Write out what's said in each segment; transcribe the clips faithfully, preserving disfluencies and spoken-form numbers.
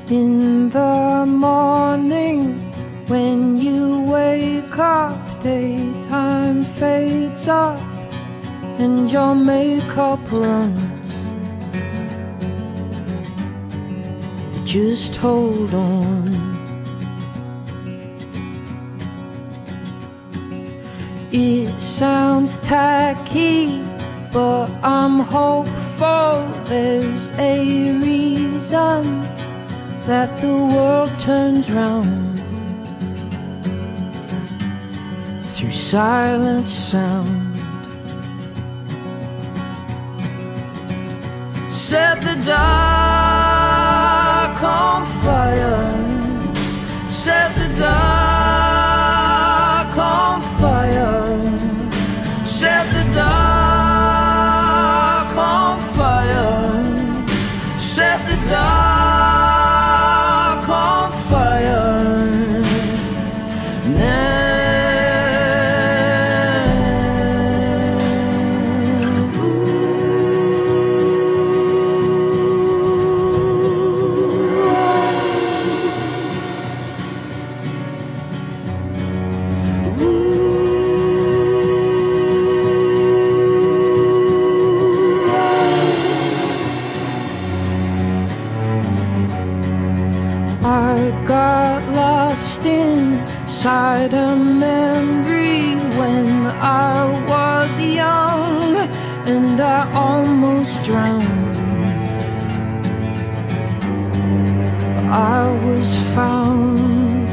In the morning, when you wake up, daytime fades up and your makeup runs. Just hold on. It sounds tacky, but I'm hopeful there's a reason that the world turns round through silent sound. Set the dark on fire. Set the dark on fire. Set the dark on fire. Set the dark on fire now. I got lost inside a memory when I was young, and I almost drowned. I was found.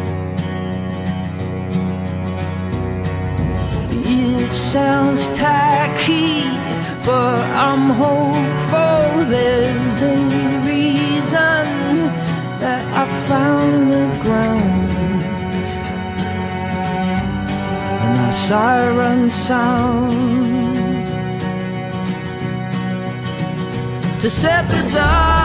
It sounds tacky, but I'm hopeful there's a reason that I found the ground. And our siren sound to set the dark